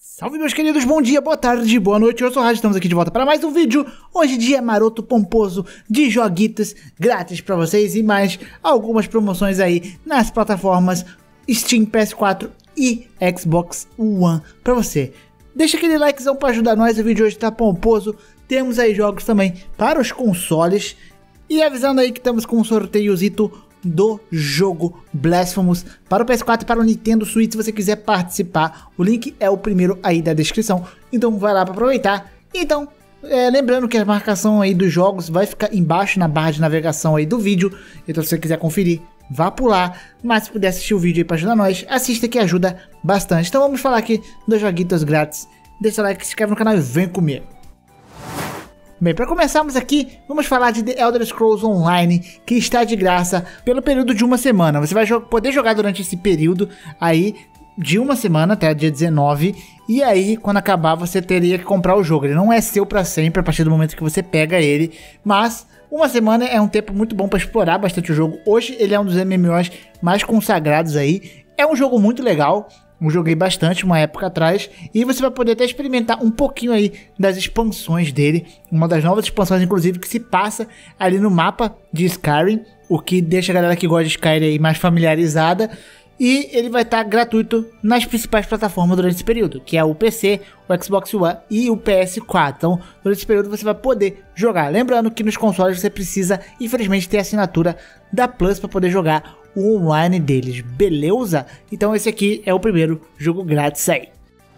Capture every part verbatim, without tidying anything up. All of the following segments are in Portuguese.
Salve meus queridos, bom dia, boa tarde, boa noite, eu sou o Rádio, estamos aqui de volta para mais um vídeo. Hoje dia maroto, pomposo, de joguitos grátis para vocês e mais algumas promoções aí nas plataformas Steam, P S quatro e Xbox One para você. Deixa aquele likezão para ajudar nós, o vídeo hoje tá pomposo, temos aí jogos também para os consoles e avisando aí que estamos com um sorteiozito do jogo Blasphemous para o P S quatro e para o Nintendo Switch. Se você quiser participar, o link é o primeiro aí da descrição, então vai lá para aproveitar. Então, é, lembrando que a marcação aí dos jogos vai ficar embaixo na barra de navegação aí do vídeo, então se você quiser conferir, vá por lá, mas se puder assistir o vídeo aí para ajudar nós, assista que ajuda bastante. Então vamos falar aqui dos joguitos grátis, deixa o like, se inscreve no canal e vem comigo. Bem, para começarmos aqui, vamos falar de The Elder Scrolls Online, que está de graça pelo período de uma semana. Você vai jo- poder jogar durante esse período aí de uma semana até dia dezenove, e aí quando acabar você teria que comprar o jogo. Ele não é seu para sempre a partir do momento que você pega ele, mas uma semana é um tempo muito bom para explorar bastante o jogo. Hoje ele é um dos M M Os mais consagrados aí, é um jogo muito legal. Eu joguei bastante uma época atrás e você vai poder até experimentar um pouquinho aí das expansões dele. Uma das novas expansões, inclusive, que se passa ali no mapa de Skyrim, o que deixa a galera que gosta de Skyrim aí mais familiarizada. E ele vai estar gratuito nas principais plataformas durante esse período, que é o P C, o Xbox One e o P S quatro. Então, durante esse período você vai poder jogar. Lembrando que nos consoles você precisa, infelizmente, ter a assinatura da Plus para poder jogar o online deles, beleza? Então esse aqui é o primeiro jogo grátis aí.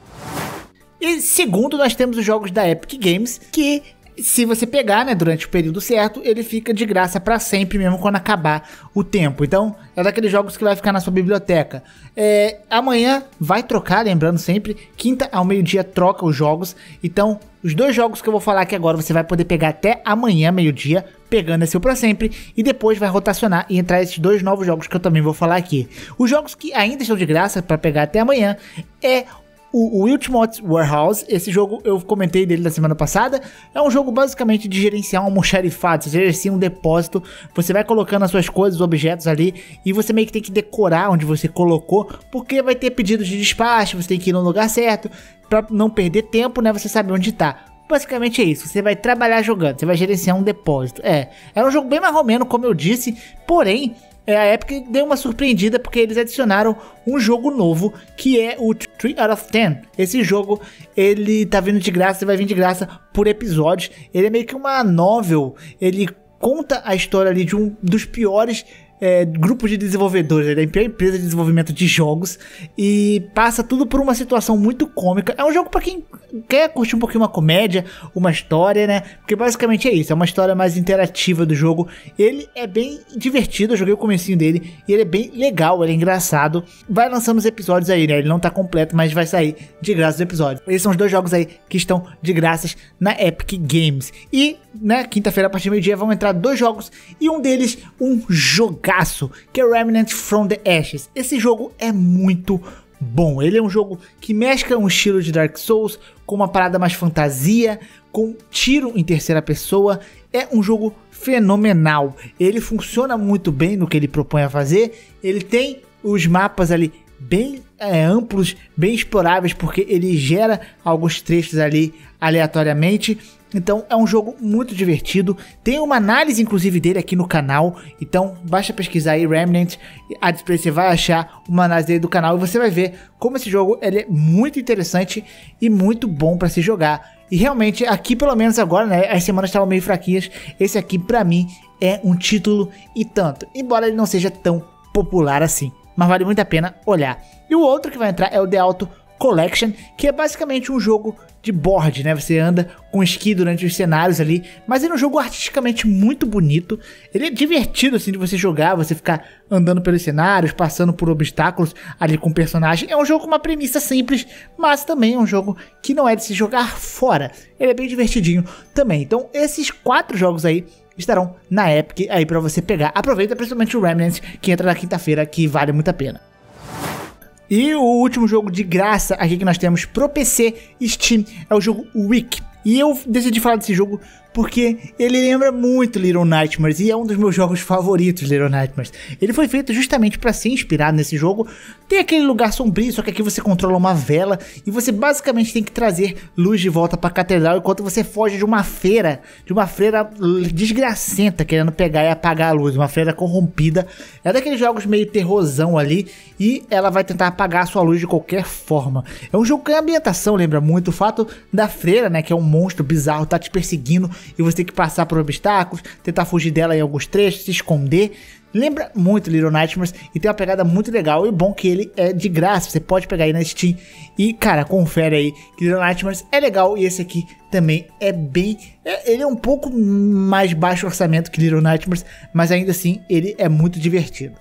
E segundo, nós temos os jogos da Epic Games, que se você pegar, né, durante o período certo, ele fica de graça para sempre mesmo quando acabar o tempo. Então é daqueles jogos que vai ficar na sua biblioteca. É, amanhã vai trocar, lembrando sempre, quinta ao meio-dia troca os jogos. Então os dois jogos que eu vou falar aqui agora você vai poder pegar até amanhã meio-dia, pegando esse para sempre, e depois vai rotacionar e entrar esses dois novos jogos que eu também vou falar aqui. Os jogos que ainda estão de graça para pegar até amanhã é o Ultimate Warehouse. Esse jogo eu comentei dele na semana passada. É um jogo basicamente de gerenciar um almoxarifado. Você gerencia um depósito, você vai colocando as suas coisas, objetos ali, e você meio que tem que decorar onde você colocou, porque vai ter pedidos de despacho, você tem que ir no lugar certo, para não perder tempo, né? Você sabe onde tá. Basicamente é isso, você vai trabalhar jogando, você vai gerenciar um depósito. É, é um jogo bem mais ou menos, como eu disse, porém, é, a Epic deu uma surpreendida porque eles adicionaram um jogo novo, que é o three out of ten. Esse jogo, ele tá vindo de graça, vai vir de graça por episódios. Ele é meio que uma novel, ele conta a história ali de um dos piores É, grupos de desenvolvedores, da pior empresa de desenvolvimento de jogos, e passa tudo por uma situação muito cômica. É um jogo para quem quer curtir um pouquinho uma comédia, uma história, né? Porque basicamente é isso, é uma história mais interativa do jogo. Ele é bem divertido, eu joguei o comecinho dele e ele é bem legal, ele é engraçado. Vai lançando os episódios aí, né? Ele não tá completo, mas vai sair de graça os episódios. Esses são os dois jogos aí que estão de graças na Epic Games. E, né, quinta-feira a partir do meio-dia vão entrar dois jogos, e um deles um jogo que é Remnant from the Ashes. Esse jogo é muito bom. Ele é um jogo que mescla um estilo de Dark Souls com uma parada mais fantasia, com tiro em terceira pessoa. É um jogo fenomenal. Ele funciona muito bem no que ele propõe a fazer. Ele tem os mapas ali bem é, amplos, bem exploráveis, porque ele gera alguns trechos ali aleatoriamente. Então é um jogo muito divertido. Tem uma análise inclusive dele aqui no canal, então basta pesquisar aí Remnant, você vai achar uma análise dele do canal e você vai ver como esse jogo ele é muito interessante e muito bom para se jogar. E realmente aqui, pelo menos agora, né, as semanas estavam meio fraquinhas, esse aqui pra mim é um título e tanto, embora ele não seja tão popular assim, mas vale muito a pena olhar. E o outro que vai entrar é o The Auto Collection, que é basicamente um jogo de board, né? Você anda com esqui durante os cenários ali, mas ele é um jogo artisticamente muito bonito. Ele é divertido assim de você jogar, você ficar andando pelos cenários, passando por obstáculos ali com o personagem. É um jogo com uma premissa simples, mas também é um jogo que não é de se jogar fora. Ele é bem divertidinho também. Então esses quatro jogos aí estarão na Epic aí para você pegar. Aproveita principalmente o Remnant, que entra na quinta-feira, que vale muito a pena. E o último jogo de graça aqui que nós temos pro P C Steam é o jogo Wick. E eu decidi falar desse jogo porque ele lembra muito Little Nightmares e é um dos meus jogos favoritos, Little Nightmares. Ele foi feito justamente para ser inspirado nesse jogo. Tem aquele lugar sombrio, só que aqui você controla uma vela e você basicamente tem que trazer luz de volta para a catedral enquanto você foge de uma feira, de uma freira desgracenta querendo pegar e apagar a luz, uma freira corrompida. É daqueles jogos meio terrorzão ali e ela vai tentar apagar a sua luz de qualquer forma. É um jogo que a ambientação lembra muito o fato da freira, né, que é um monstro bizarro, tá te perseguindo e você tem que passar por obstáculos, tentar fugir dela em alguns trechos, se esconder. Lembra muito Little Nightmares e tem uma pegada muito legal e bom que ele é de graça, você pode pegar aí na Steam e, cara, confere aí que Little Nightmares é legal e esse aqui também é bem... É, ele é um pouco mais baixo orçamento que Little Nightmares, mas ainda assim ele é muito divertido.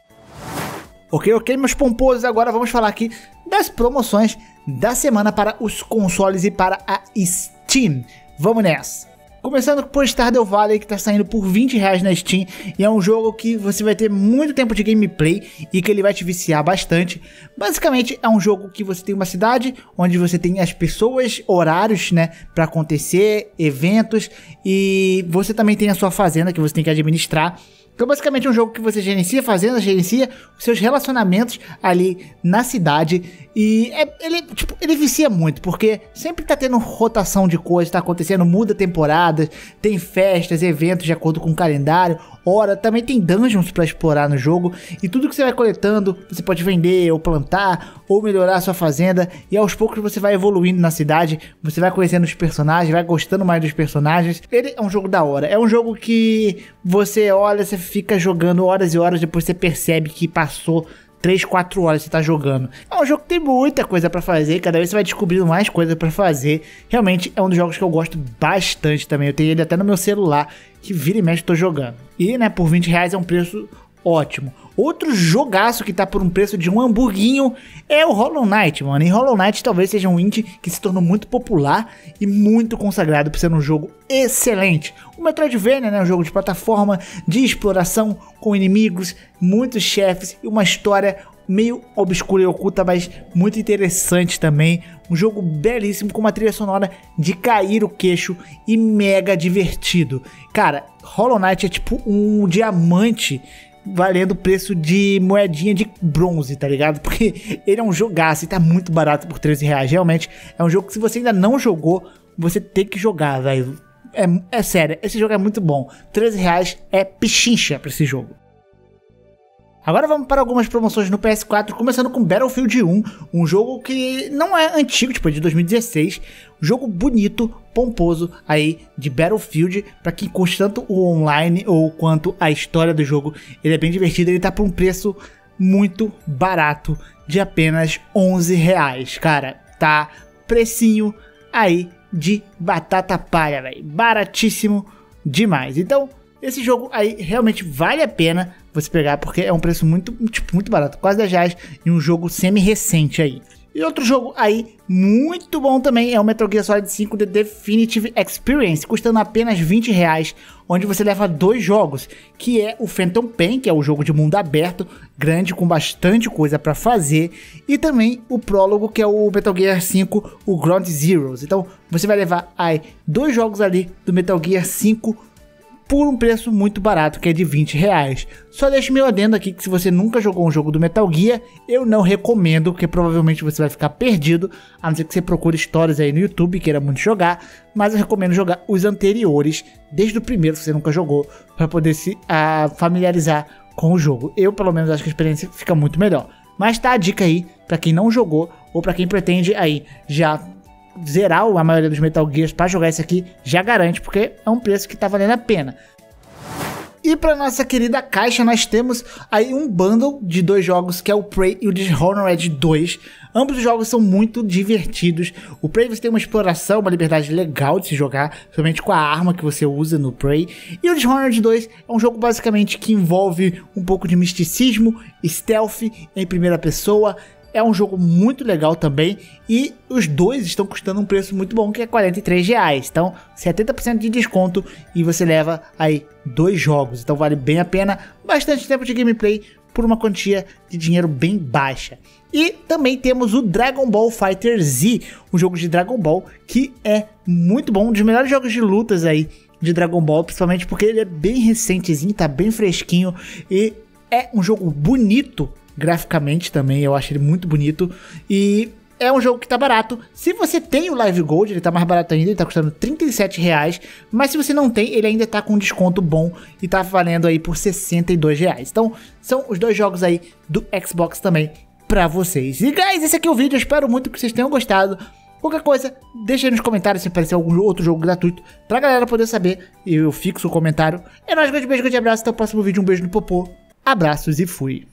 Ok, ok, meus pomposos, agora vamos falar aqui das promoções da semana para os consoles e para a Steam. Vamos nessa! Começando por Stardew Valley, que está saindo por vinte reais na Steam, e é um jogo que você vai ter muito tempo de gameplay e que ele vai te viciar bastante. Basicamente é um jogo que você tem uma cidade onde você tem as pessoas, horários, né, para acontecer, eventos, e você também tem a sua fazenda que você tem que administrar. Então basicamente é um jogo que você gerencia fazendas, gerencia os seus relacionamentos ali na cidade. E é, ele, tipo, ele vicia muito, porque sempre tá tendo rotação de coisas, tá acontecendo, muda temporadas, tem festas, eventos de acordo com o calendário, hora, também tem dungeons pra explorar no jogo. E tudo que você vai coletando, você pode vender, ou plantar, ou melhorar a sua fazenda. E aos poucos você vai evoluindo na cidade, você vai conhecendo os personagens, vai gostando mais dos personagens. Ele é um jogo da hora, é um jogo que você olha, você fica jogando horas e horas, depois você percebe que passou três, quatro horas você tá jogando. É um jogo que tem muita coisa pra fazer, cada vez você vai descobrindo mais coisa pra fazer. Realmente é um dos jogos que eu gosto bastante também, eu tenho ele até no meu celular, que vira e mexe tô jogando. E, né, por vinte reais é um preço ótimo. Outro jogaço que tá por um preço de um hamburguinho é o Hollow Knight, mano. E Hollow Knight talvez seja um indie que se tornou muito popular e muito consagrado por ser um jogo excelente. O Metroidvania, né, um jogo de plataforma, de exploração com inimigos, muitos chefes e uma história meio obscura e oculta, mas muito interessante também. Um jogo belíssimo com uma trilha sonora de cair o queixo e mega divertido. Cara, Hollow Knight é tipo um diamante valendo o preço de moedinha de bronze, tá ligado? Porque ele é um jogaço e tá muito barato por treze reais. Realmente é um jogo que, se você ainda não jogou, você tem que jogar, velho. É, é sério, esse jogo é muito bom. treze reais é pichincha pra esse jogo. Agora vamos para algumas promoções no P S quatro, começando com Battlefield um, um jogo que não é antigo, tipo, é de dois mil e dezesseis, um jogo bonito, pomposo aí de Battlefield, para quem curte tanto o online ou quanto a história do jogo. Ele é bem divertido, ele tá por um preço muito barato, de apenas onze reais, cara, tá precinho aí de batata palha, velho, baratíssimo demais. Então esse jogo aí realmente vale a pena você pegar, porque é um preço muito, tipo, muito barato, quase dez reais, em um jogo semi-recente aí. E outro jogo aí muito bom também é o Metal Gear Solid cinco The Definitive Experience, custando apenas vinte reais, onde você leva dois jogos, que é o Phantom Pain, que é o jogo de mundo aberto, grande, com bastante coisa para fazer, e também o prólogo, que é o Metal Gear cinco, o Ground Zeroes. Então você vai levar aí dois jogos ali do Metal Gear cinco, por um preço muito barato, que é de vinte reais. Só deixo meu adendo aqui que, se você nunca jogou um jogo do Metal Gear, eu não recomendo, porque provavelmente você vai ficar perdido, a não ser que você procure histórias aí no YouTube e queira muito jogar, mas eu recomendo jogar os anteriores, desde o primeiro, se você nunca jogou, para poder se a, familiarizar com o jogo. Eu, pelo menos, acho que a experiência fica muito melhor. Mas tá a dica aí, para quem não jogou, ou para quem pretende aí já zerar a maioria dos Metal Gears para jogar esse aqui, já garante, porque é um preço que tá valendo a pena. E para nossa querida caixa, nós temos aí um bundle de dois jogos, que é o Prey e o Dishonored dois. Ambos os jogos são muito divertidos. O Prey você tem uma exploração, uma liberdade legal de se jogar, somente com a arma que você usa no Prey. E o Dishonored dois é um jogo basicamente que envolve um pouco de misticismo, stealth em primeira pessoa. É um jogo muito legal também, e os dois estão custando um preço muito bom, que é quarenta e três reais. Então, setenta por cento de desconto e você leva aí dois jogos. Então vale bem a pena, bastante tempo de gameplay por uma quantia de dinheiro bem baixa. E também temos o Dragon Ball FighterZ, um jogo de Dragon Ball que é muito bom, um dos melhores jogos de lutas aí de Dragon Ball, principalmente porque ele é bem recentezinho, tá bem fresquinho e é um jogo bonito graficamente também, eu acho ele muito bonito e é um jogo que tá barato. Se você tem o Live Gold, ele tá mais barato ainda, ele tá custando trinta e sete reais, mas se você não tem, ele ainda tá com um desconto bom e tá valendo aí por sessenta e dois reais. Então, são os dois jogos aí do Xbox também pra vocês. E guys, esse aqui é o vídeo, eu espero muito que vocês tenham gostado. Qualquer coisa, deixa aí nos comentários se aparecer algum outro jogo gratuito pra galera poder saber, e eu fixo o comentário. É nóis, grande beijo, grande abraço, até o próximo vídeo, um beijo no popô, abraços e fui.